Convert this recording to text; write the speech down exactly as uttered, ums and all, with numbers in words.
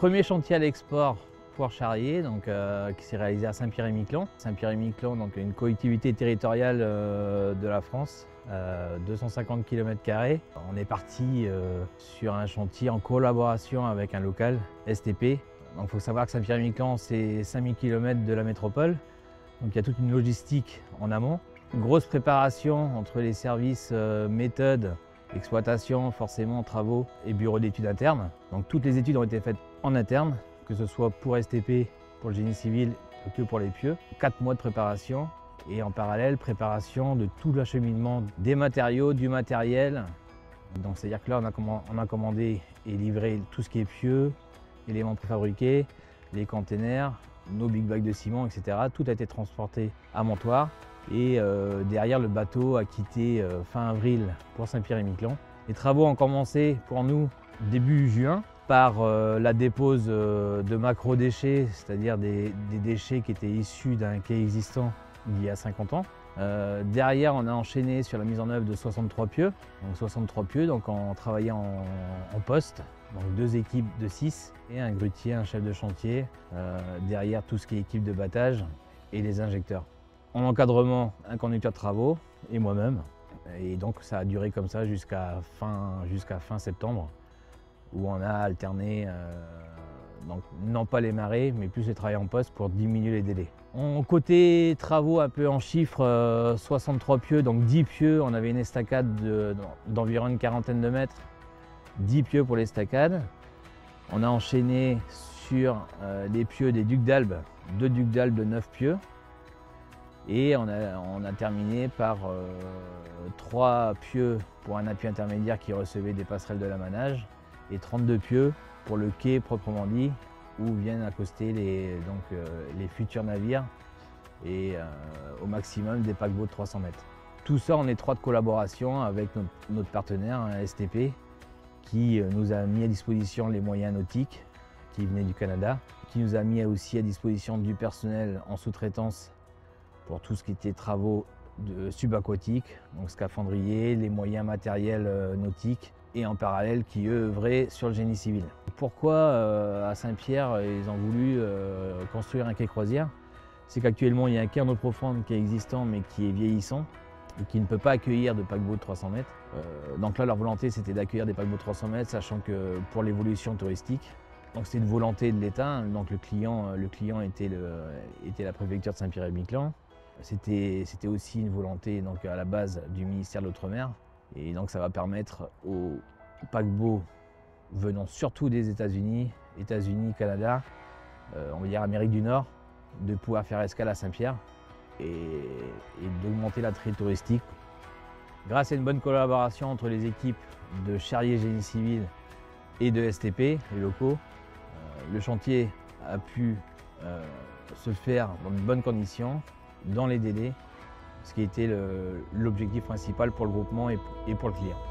Premier chantier à l'export Foire-Charrier, donc, euh, qui s'est réalisé à Saint-Pierre-et-Miquelon. Saint-Pierre-et-Miquelon, donc une collectivité territoriale euh, de la France, euh, deux cent cinquante kilomètres carrés. On est parti euh, sur un chantier en collaboration avec un local, S T P. Il faut savoir que Saint-Pierre-et-Miquelon, c'est cinq mille kilomètres de la métropole. Donc il y a toute une logistique en amont. Une grosse préparation entre les services euh, méthodes, exploitation, forcément, travaux et bureaux d'études internes. Donc toutes les études ont été faites en interne, que ce soit pour S T P, pour le génie civil, que pour les pieux. Quatre mois de préparation et en parallèle, préparation de tout l'acheminement des matériaux, du matériel. Donc c'est-à-dire que là, on a, commandé, on a commandé et livré tout ce qui est pieux, éléments préfabriqués, les containers, nos big bags de ciment, et cetera. Tout a été transporté à Montoire. Et euh, derrière, le bateau a quitté euh, fin avril pour Saint-Pierre-et-Miquelon. Les travaux ont commencé pour nous début juin par euh, la dépose euh, de macro-déchets, c'est-à-dire des, des déchets qui étaient issus d'un quai existant d'il y a cinquante ans. Euh, derrière, on a enchaîné sur la mise en œuvre de soixante-trois pieux, donc soixante-trois pieux, donc en travaillant en, en poste, donc deux équipes de six et un grutier, un chef de chantier. Euh, derrière, tout ce qui est équipe de battage et les injecteurs. En encadrement, un conducteur de travaux et moi-même. Et donc ça a duré comme ça jusqu'à fin, jusqu'à fin septembre, où on a alterné, euh, donc non pas les marées, mais plus les travail en poste pour diminuer les délais. En côté travaux un peu en chiffres, euh, soixante-trois pieux, donc dix pieux, on avait une estacade d'environ une quarantaine de mètres, dix pieux pour l'estacade. On a enchaîné sur euh, les pieux des ducs d'Albe, deux ducs d'Albe de neuf pieux. Et on a, on a terminé par euh, trois pieux pour un appui intermédiaire qui recevait des passerelles de l'amanage et trente-deux pieux pour le quai proprement dit, où viennent accoster les, donc, euh, les futurs navires et euh, au maximum des paquebots de trois cents mètres. Tout ça en étroite collaboration avec notre, notre partenaire, hein, S T P, qui nous a mis à disposition les moyens nautiques qui venaient du Canada, qui nous a mis aussi à disposition du personnel en sous-traitance pour tout ce qui était travaux de subaquatiques, donc scaphandriers, les moyens matériels euh, nautiques, et en parallèle qui eux œuvraient sur le génie civil. Pourquoi euh, à Saint-Pierre ils ont voulu euh, construire un quai croisière? C'est qu'actuellement il y a un quai en eau profonde qui est existant mais qui est vieillissant et qui ne peut pas accueillir de paquebots de trois cents mètres. Euh, donc là leur volonté c'était d'accueillir des paquebots de trois cents mètres, sachant que pour l'évolution touristique, donc c'était une volonté de l'État, donc le client, le client était, le, était la préfecture de Saint-Pierre-et-Miquelon. C'était aussi une volonté donc, à la base du ministère de l'Outre-mer. Et donc ça va permettre aux paquebots venant surtout des États-Unis, États-Unis, Canada, euh, on va dire Amérique du Nord, de pouvoir faire escale à Saint-Pierre et, et d'augmenter l'attrait touristique. Grâce à une bonne collaboration entre les équipes de Charrier Génie Civil et de S T P, les locaux, euh, le chantier a pu euh, se faire dans de bonnes conditions, dans les délais, ce qui était l'objectif principal pour le groupement et pour le client.